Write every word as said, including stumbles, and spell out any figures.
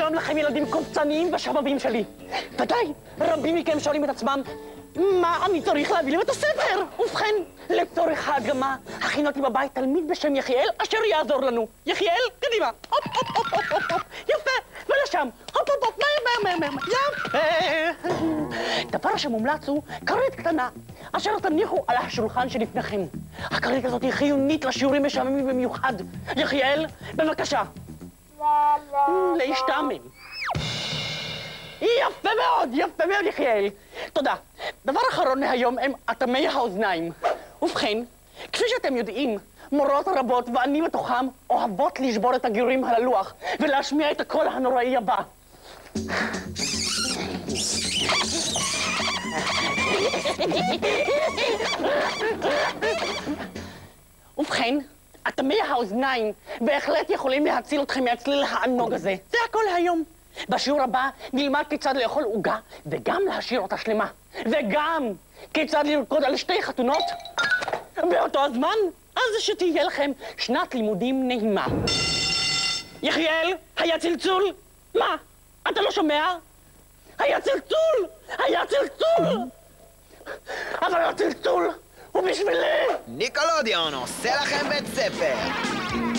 שלום לכם ילדים קופצניים ושבבים שלי. ודאי, רבים מכם שואלים את עצמם, מה אני צריך להביא לבית הספר? ובכן, לצורך ההדגמה, הכינותי בבית תלמיד בשם יחיאל אשר יעזור לנו. יחיאל, קדימה. הופ, הופ, הופ, הופ, הופ, הופ. יפה, ולשם. הופ, הופ, הופ, מהר, מהר, מהר, מהר. יפה. דבר שמומלץ הוא כרית קטנה, אשר תניחו על השולחן שלפניכם. הכרית הזאת היא חיונית לשיעורים משעממים במיוחד. יחיאל, בבקשה. להשתעמם. יפה מאוד, יפה מאוד, יחיאל. תודה. דבר אחרון להיום הם אטמי האוזניים. ובכן, כפי שאתם יודעים, מורות רבות, ואני בתוכם, אוהבות לשבור את הגירויים על הלוח ולהשמיע את הקול הנוראי הבא. ובכן, אטמי האוזניים בהחלט יכולים להציל אתכם מהצליל הענוג הזה. זה הכל היום. בשיעור הבא נלמד כיצד לאכול עוגה וגם להשאיר אותה שלמה. וגם כיצד לרקוד על שתי חתונות באותו הזמן. אז שתהיה לכם שנת לימודים נעימה. יחיאל, היה צלצול? מה? אתה לא שומע? היה צלצול! היה צלצול! אבל הצלצול הוא בשבילי! ניקולודיון עושה לכם בית ספר!